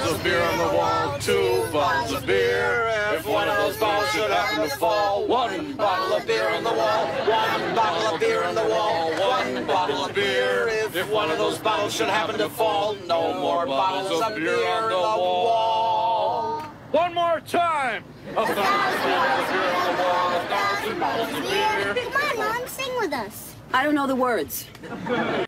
of beer on the wall, 2 bottles of beer. If one of those bottles should happen to fall, 1 bottle of beer on the wall, 1 bottle of beer on the wall, 1 bottle of beer. If one of those bottles should happen to fall, no more bottles of beer on the wall. One more time. 1,000 bottles of beer on the wall, 1,000 bottles of beer. Come on, Mom, sing with us. I don't know the words.